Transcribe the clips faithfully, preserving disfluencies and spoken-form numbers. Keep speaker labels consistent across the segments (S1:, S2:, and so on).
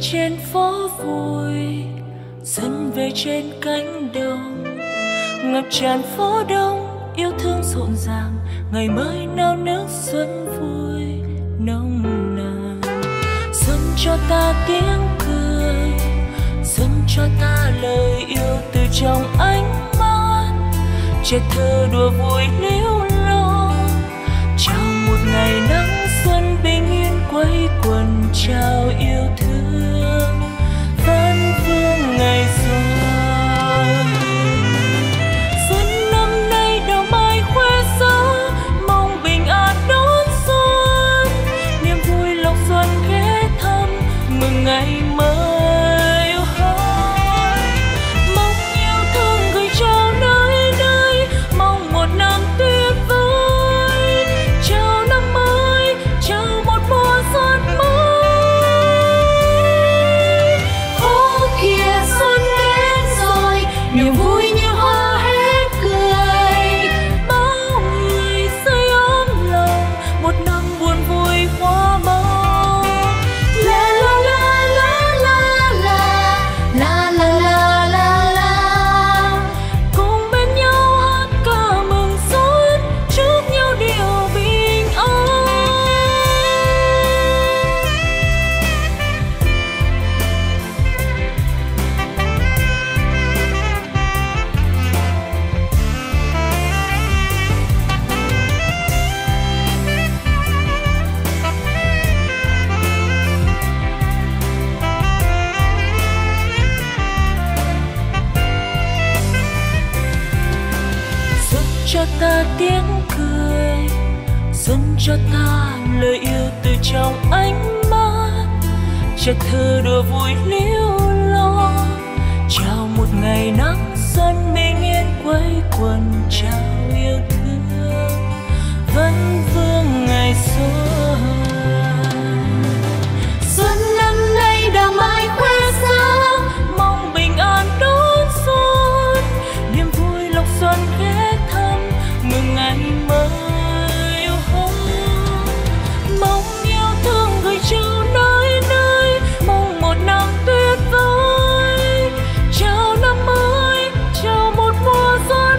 S1: trên phố vui, xuân về trên cánh đồng, ngập tràn phố đông yêu thương rộn ràng, ngày mới nao nức xuân vui nồng nàn. Xuân cho ta tiếng cười, xuân cho ta lời yêu từ trong ánh mắt, trẻ thơ đùa vui líu lo, chào một ngày nắng xuân bình yên quây quần, chào yêu thương vẫn vương ngày xuân. Xuân năm nay đào mai khoe sắc, mong bình an đón xuân, niềm vui lộc xuân ghé thăm, mừng ngày mới hỏi. Mong yêu thương gửi trao nơi nơi, mong một năm tuyệt vời, chào năm mới, chào một mùa xuân mới. Ô kìa xuân đến rồi, niềm vui như hoa hết cười, bao người xây ấm lòng, một năm buồn vui hoa màu. La la la la la la la la la la la, cùng bên nhau hát ca mừng xuân, chúc nhau điều bình an. Xuân cho ta tiếng cười, xuân cho ta lời yêu từ trong ánh mắt, trẻ thơ đùa vui líu lo, chào một ngày nắng xuân bình yên quây quần, chào yêu thương vẫn vương ngày xuân. Xuân năm nay đào mai khoe sắc, mong bình an đón xuân, niềm vui lộc xuân ghé thăm, mừng ngày mới hỏi. Mong yêu thương gửi trao nơi nơi, mong một năm tuyệt vời, chào năm mới, chào một mùa xuân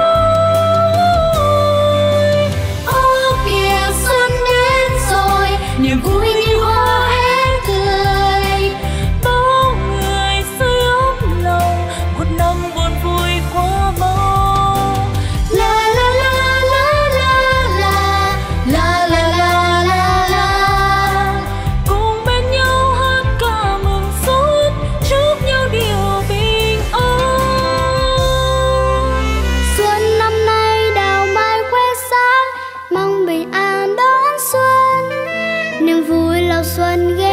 S1: mới. Ô kìa xuân đến rồi, niềm vui như hoa hết cười, bao người xây ấm lòng, một năm buồn vui qua mau. La la la la la la la la la la la, cùng bên nhau hát ca mừng xuân, chúc nhau điều bình an.
S2: Xuân năm nay đào mai khoe sắc, mong bình an đón xuân, niềm vui lộc xuân ghé